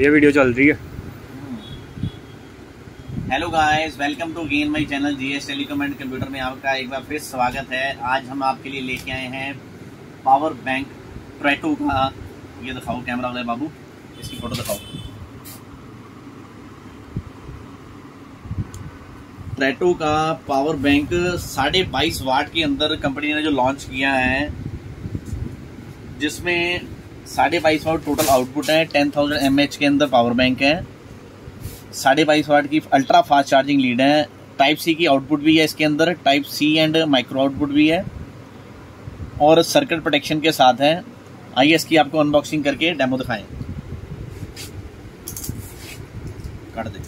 ये वीडियो चल रही है। Hello guys, welcome to gain my channel GS telecom and computer में आपका एक बार फिर स्वागत है। आज हम आपके लिए लेके आए हैं पावर बैंक ट्रेटो का। ये दिखाओ कैमरा वाले बाबू, इसकी फोटो दिखाओ। ट्रेटो का पावर बैंक 22.5 वाट के अंदर कंपनी ने जो लॉन्च किया है, जिसमें 22.5 वाट टोटल आउटपुट है। 10,000 mAh के अंदर पावर बैंक है। 22.5 वाट की अल्ट्रा फास्ट चार्जिंग लीड है। टाइप सी की आउटपुट भी है इसके अंदर, type C and micro output भी है और सर्किट प्रोटेक्शन के साथ है। आइए इसकी आपको अनबॉक्सिंग करके डेमो दिखाएं। काट दे।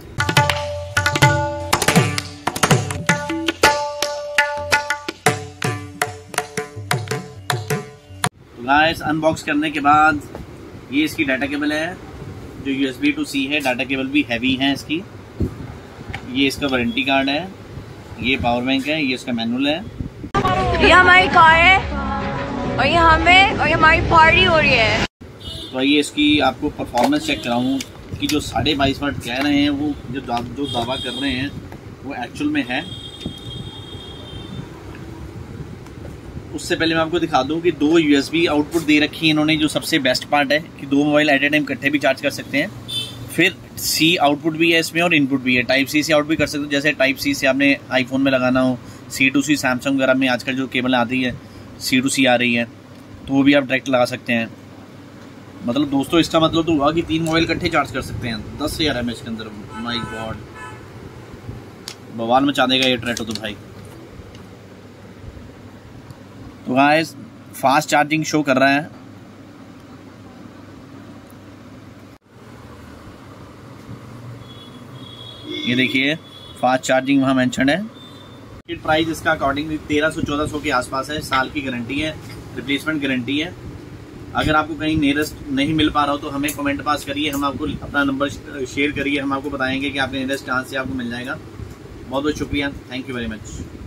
गाइस, अनबॉक्स करने के बाद ये इसकी डाटा केबल है जो USB to C है। डाटा केबल भी हैवी है इसकी। ये इसका वारंटी कार्ड है। ये पावर बैंक है। ये इसका मैनुअल है। ये हमारी कार है और ये हमारी पार्टी हो रही है। तो आइए इसकी आपको परफॉर्मेंस चेक कराऊँ कि जो 22.5 वाट कह रहे हैं वो जो दावा कर रहे हैं वो एक्चुअल में है। उससे पहले मैं आपको दिखा दूं कि 2 USB आउटपुट दे रखी है इन्होंने, जो सबसे बेस्ट पार्ट है कि 2 मोबाइल एट ए टाइम इकट्ठे भी चार्ज कर सकते हैं। फिर C आउटपुट भी है इसमें और इनपुट भी है। टाइप C से आउट भी कर सकते हो, जैसे टाइप C से आपने आईफोन में लगाना हो। C to C सैमसंग वगैरह में आजकल जो केबल आती है C to C आ रही है, तो वो भी आप डायरेक्ट लगा सकते हैं। मतलब दोस्तों, इसका मतलब तो हुआ कि 3 मोबाइल इकट्ठे चार्ज कर सकते हैं 10,000 mAh के अंदर। माई गॉड, बवाल मचा देगा ये ट्रेटो तो भाई। तो गाइस, फास्ट चार्जिंग शो कर रहा है। ये देखिए फास्ट चार्जिंग वहाँ मेंशन है। प्राइस इसका अकॉर्डिंगली 1300-1400 के आसपास है। साल की गारंटी है, रिप्लेसमेंट गारंटी है। अगर आपको कहीं नियरेस्ट नहीं मिल पा रहा हो तो हमें कमेंट पास करिए, हम आपको अपना नंबर शेयर करिए, हम आपको बताएंगे कि आपके नियरेस्ट कहाँ से आपको मिल जाएगा। बहुत बहुत शुक्रिया, थैंक यू वेरी मच।